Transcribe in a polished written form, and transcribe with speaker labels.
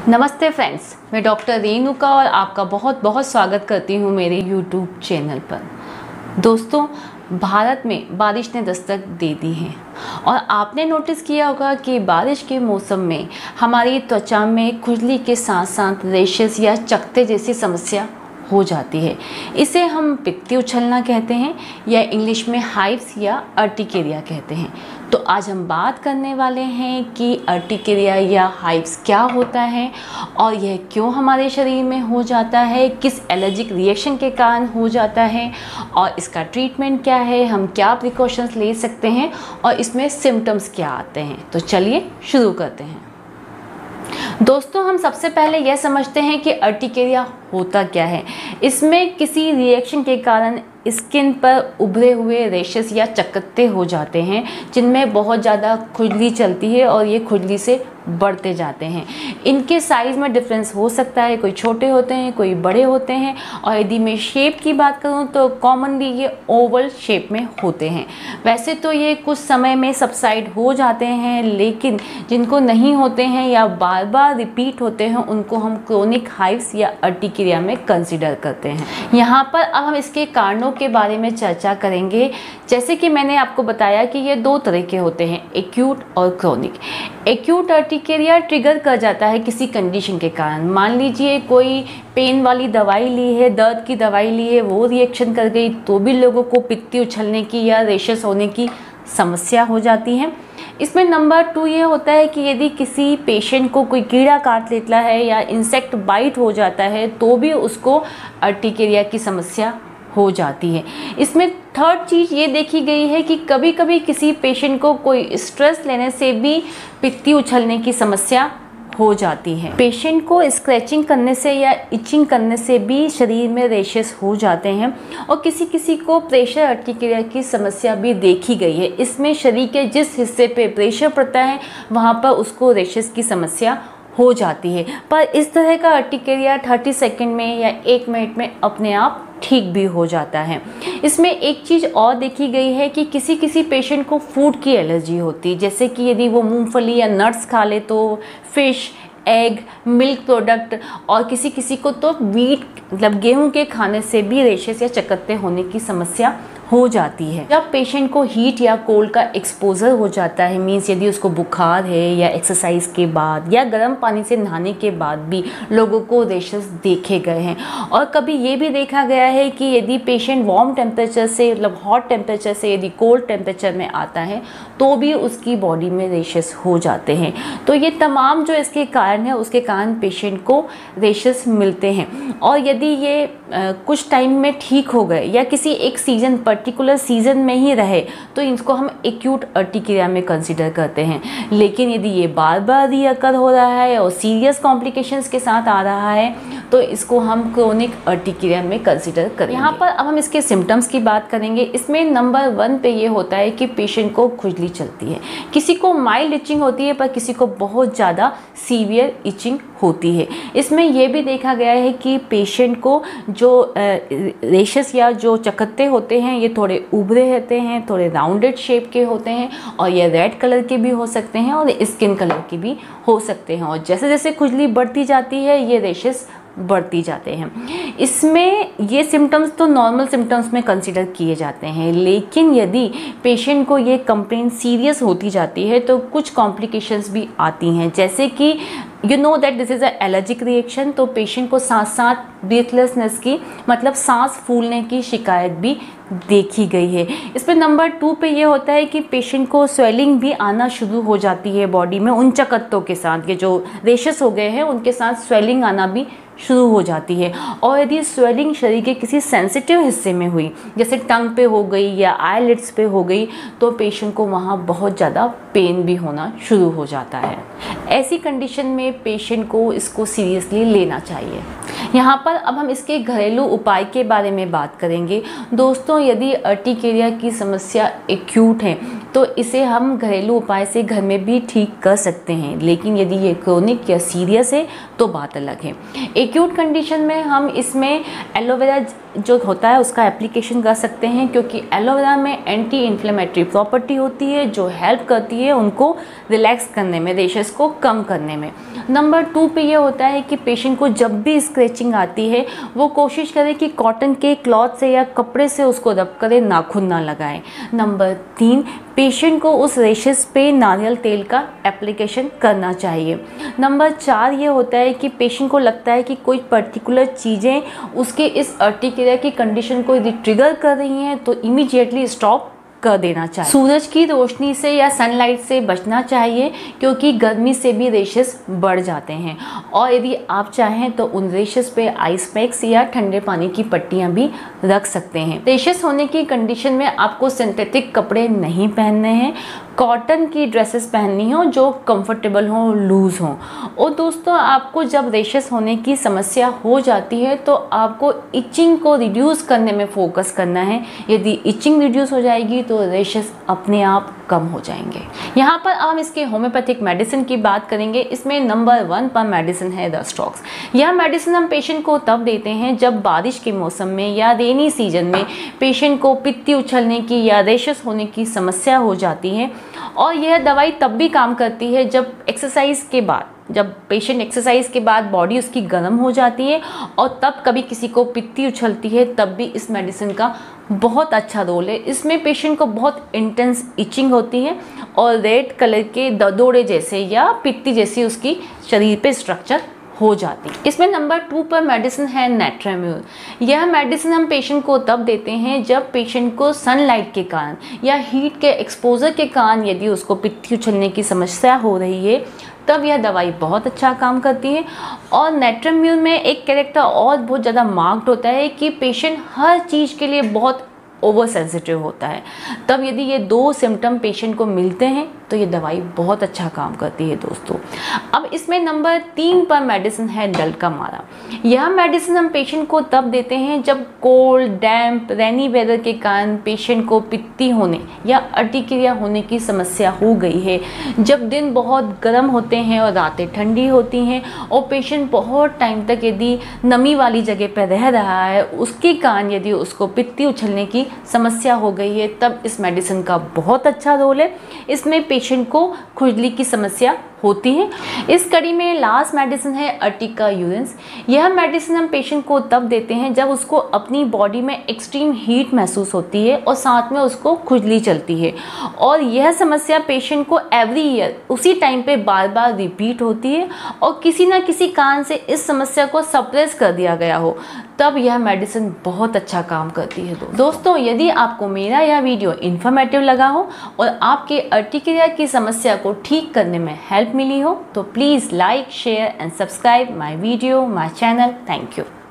Speaker 1: नमस्ते फ्रेंड्स, मैं डॉक्टर रेणुका और आपका बहुत बहुत स्वागत करती हूँ मेरे यूट्यूब चैनल पर। दोस्तों, भारत में बारिश ने दस्तक दे दी है और आपने नोटिस किया होगा कि बारिश के मौसम में हमारी त्वचा में खुजली के साथ साथ रेशेस या चकत्ते जैसी समस्या हो जाती है। इसे हम पित्ती उछलना कहते हैं या इंग्लिश में हाइव्स या अर्टिकेरिया कहते हैं। तो आज हम बात करने वाले हैं कि अर्टिकेरिया या हाइव्स क्या होता है और यह क्यों हमारे शरीर में हो जाता है, किस एलर्जिक रिएक्शन के कारण हो जाता है और इसका ट्रीटमेंट क्या है, हम क्या प्रिकॉशंस ले सकते हैं और इसमें सिम्टम्स क्या आते हैं। तो चलिए शुरू करते हैं। दोस्तों, हम सबसे पहले यह समझते हैं कि अर्टिकेरिया होता क्या है। इसमें किसी रिएक्शन के कारण स्किन पर उभरे हुए रेशेस या चकत्ते हो जाते हैं जिनमें बहुत ज़्यादा खुजली चलती है और ये खुजली से बढ़ते जाते हैं। इनके साइज़ में डिफरेंस हो सकता है, कोई छोटे होते हैं, कोई बड़े होते हैं और यदि मैं शेप की बात करूं तो कॉमनली ये ओवल शेप में होते हैं। वैसे तो ये कुछ समय में सबसाइड हो जाते हैं, लेकिन जिनको नहीं होते हैं या बार बार रिपीट होते हैं उनको हम क्रोनिक हाइव्स या अर्टिकेरिया में कंसिडर करते हैं। यहाँ पर अब हम इसके कारणों के बारे में चर्चा करेंगे। जैसे कि मैंने आपको बताया कि ये दो तरह के होते हैं, एक्यूट और क्रोनिक। एक्यूट अर्टिकेरिया ट्रिगर कर जाता है किसी कंडीशन के कारण। मान लीजिए कोई पेन वाली दवाई ली है, दर्द की दवाई ली है, वो रिएक्शन कर गई तो भी लोगों को पित्ती उछलने की या रेशेस होने की समस्या हो जाती है। इसमें नंबर 2 ये होता है कि यदि किसी पेशेंट को कोई कीड़ा काट लेता है या इंसेक्ट बाइट हो जाता है तो भी उसको अर्टिकेरिया की समस्या हो जाती है। इसमें थर्ड चीज़ ये देखी गई है कि कभी कभी किसी पेशेंट को कोई स्ट्रेस लेने से भी पित्ती उछलने की समस्या हो जाती है। पेशेंट को स्क्रैचिंग करने से या इचिंग करने से भी शरीर में रेशेस हो जाते हैं और किसी किसी को प्रेशर अर्टिकेरिया की समस्या भी देखी गई है। इसमें शरीर के जिस हिस्से पे प्रेशर पड़ता है वहाँ पर उसको रेशेस की समस्या हो जाती है। पर इस तरह का अर्टिकेरिया 30 सेकंड में या 1 मिनट में अपने आप ठीक भी हो जाता है। इसमें एक चीज़ और देखी गई है कि किसी किसी पेशेंट को फूड की एलर्जी होती है, जैसे कि यदि वो मूंगफली या नट्स खा ले तो फिश, एग, मिल्क प्रोडक्ट, और किसी किसी को तो वीट मतलब गेहूं के खाने से भी रेशेस या चकत्ते होने की समस्या हो जाती है। जब पेशेंट को हीट या कोल्ड का एक्सपोजर हो जाता है, मीन्स यदि उसको बुखार है या एक्सरसाइज के बाद या गर्म पानी से नहाने के बाद भी लोगों को रेशेस देखे गए हैं। और कभी ये भी देखा गया है कि यदि पेशेंट वार्म टेम्परेचर से मतलब हॉट टेम्परेचर से यदि कोल्ड टेम्परेचर में आता है तो भी उसकी बॉडी में रेशेस हो जाते हैं। तो ये तमाम जो इसके कारण है उसके कारण पेशेंट को रेशेस मिलते हैं। और यदि ये कुछ टाइम में ठीक हो गए या किसी एक सीजन पर्टिकुलर सीजन में ही रहे तो इसको हम एक्यूट अर्टिकेरिया में कंसिडर करते हैं। लेकिन यदि ये बार बार रीअकर हो रहा है और सीरियस कॉम्प्लिकेशंस के साथ आ रहा है तो इसको हम क्रोनिक अर्टिकेरिया में कंसिडर करेंगे। यहाँ पर अब हम इसके सिम्टम्स की बात करेंगे। इसमें नंबर 1 पे ये होता है कि पेशेंट को खुजली चलती है। किसी को माइल्ड इचिंग होती है पर किसी को बहुत ज़्यादा सीवियर इचिंग होती है। इसमें यह भी देखा गया है कि पेशेंट को जो रेशेस या जो चकत्ते होते हैं ये थोड़े उभरे रहते हैं, थोड़े राउंडेड शेप के होते हैं और ये रेड कलर के भी हो सकते हैं और स्किन कलर के भी हो सकते हैं। और जैसे जैसे खुजली बढ़ती जाती है ये रेशेस बढ़ती जाते हैं। इसमें ये सिम्टम्स तो नॉर्मल सिम्टम्स में कंसिडर किए जाते हैं, लेकिन यदि पेशेंट को ये कंप्लेंट सीरियस होती जाती है तो कुछ कॉम्प्लिकेशंस भी आती हैं, जैसे कि you know that this is a allergic reaction. तो पेशेंट को साथ साथ ब्रीथलेसनेस की मतलब सांस फूलने की शिकायत भी देखी गई है। इसमें नंबर 2 पे ये होता है कि पेशेंट को स्वेलिंग भी आना शुरू हो जाती है बॉडी में उन चकत्तों के साथ। ये जो रेशेस हो गए हैं उनके साथ स्वेलिंग आना भी शुरू हो जाती है। और यदि स्वेलिंग शरीर के किसी सेंसिटिव हिस्से में हुई, जैसे टंग पे हो गई या आईलिड्स पे हो गई, तो पेशेंट को वहाँ बहुत ज़्यादा पेन भी होना शुरू हो जाता है। ऐसी कंडीशन में पेशेंट को इसको सीरियसली लेना चाहिए। यहाँ पर अब हम इसके घरेलू उपाय के बारे में बात करेंगे। दोस्तों, यदि अर्टिकेरिया की समस्या एक्यूट है तो इसे हम घरेलू उपाय से घर में भी ठीक कर सकते हैं, लेकिन यदि ये क्रोनिक या सीरियस है तो बात अलग है। एक्यूट कंडीशन में हम इसमें एलोवेरा जो होता है उसका एप्लीकेशन कर सकते हैं, क्योंकि एलोवेरा में एंटी इन्फ्लेमेटरी प्रॉपर्टी होती है जो हेल्प करती है उनको रिलैक्स करने में, रेशेस को कम करने में। नंबर 2 पे ये होता है कि पेशेंट को जब भी स्क्रैचिंग आती है वो कोशिश करे कि कॉटन के क्लॉथ से या कपड़े से उसको रब करे, नाखून ना लगाएं। नंबर 3, पेशेंट को उस रेशेस पे नारियल तेल का एप्लीकेशन करना चाहिए। नंबर 4 ये होता है कि पेशेंट को लगता है कि कोई पर्टिकुलर चीज़ें उसके इस अर्टिकेरिया की कंडीशन को यदि ट्रिगर कर रही हैं तो इमीडिएटली स्टॉप कर देना चाहिए। सूरज की रोशनी से या सनलाइट से बचना चाहिए, क्योंकि गर्मी से भी रेशेस बढ़ जाते हैं। और यदि आप चाहें तो उन रेशेस पे आइस पैक्स या ठंडे पानी की पट्टियां भी रख सकते हैं। रेशेस होने की कंडीशन में आपको सिंथेटिक कपड़े नहीं पहनने हैं, कॉटन की ड्रेसेस पहननी हो जो कंफर्टेबल हो, लूज़ हो। और दोस्तों, आपको जब रेशेस होने की समस्या हो जाती है तो आपको इचिंग को रिड्यूस करने में फोकस करना है। यदि इचिंग रिड्यूस हो जाएगी तो रेशेस अपने आप कम हो जाएंगे। यहाँ पर हम इसके होम्योपैथिक मेडिसिन की बात करेंगे। इसमें नंबर 1 पर मेडिसिन है रस्टॉक्स। यह मेडिसिन हम पेशेंट को तब देते हैं जब बारिश के मौसम में या रेनी सीजन में पेशेंट को पित्ती उछलने की या रेशेस होने की समस्या हो जाती है। और यह दवाई तब भी काम करती है जब एक्सरसाइज के बाद, जब पेशेंट एक्सरसाइज के बाद बॉडी उसकी गर्म हो जाती है और तब कभी किसी को पित्ती उछलती है, तब भी इस मेडिसिन का बहुत अच्छा रोल है। इसमें पेशेंट को बहुत इंटेंस इचिंग होती है और रेड कलर के ददोड़े जैसे या पित्ती जैसी उसकी शरीर पे स्ट्रक्चर हो जाती है। इसमें नंबर 2 पर मेडिसिन है नेट्राम्यूर। यह मेडिसिन हम पेशेंट को तब देते हैं जब पेशेंट को सनलाइट के कारण या हीट के एक्सपोजर के कारण यदि उसको पित्ती उछलने की समस्या हो रही है, तब यह दवाई बहुत अच्छा काम करती है। और नेट्राम्यूर में एक कैरेक्टर और बहुत ज़्यादा मार्क्ड होता है कि पेशेंट हर चीज़ के लिए बहुत ओवर सेंसिटिव होता है। तब यदि ये 2 सिम्टम पेशेंट को मिलते हैं तो ये दवाई बहुत अच्छा काम करती है दोस्तों। अब इसमें नंबर 3 पर मेडिसिन है डल्कामारा। यह मेडिसिन हम पेशेंट को तब देते हैं जब कोल्ड, डैम्प, रेनी वेदर के कारण पेशेंट को पित्ती होने या अर्टिकेरिया होने की समस्या हो गई है, जब दिन बहुत गर्म होते हैं और रातें ठंडी होती हैं और पेशेंट बहुत टाइम तक यदि नमी वाली जगह पर रह रहा है, उसके कारण यदि उसको पित्ती उछलने की समस्या हो गई है, तब इस मेडिसिन का बहुत अच्छा रोल है। इसमें पेशेंट को खुजली की समस्या होती है। इस कड़ी में लास्ट मेडिसिन है अर्टिका यूरेंस। यह मेडिसिन हम पेशेंट को तब देते हैं जब उसको अपनी बॉडी में एक्सट्रीम हीट महसूस होती है और साथ में उसको खुजली चलती है, और यह समस्या पेशेंट को एवरी ईयर उसी टाइम पे बार बार रिपीट होती है और किसी ना किसी कारण से इस समस्या को सप्रेस कर दिया गया हो, तब यह मेडिसिन बहुत अच्छा काम करती है। दोस्तों, यदि आपको मेरा यह वीडियो इन्फॉर्मेटिव लगा हो और आपके अर्टिकेरिया की समस्या को ठीक करने में हेल्प मिली हो तो please like, share and subscribe my video, my channel. Thank you.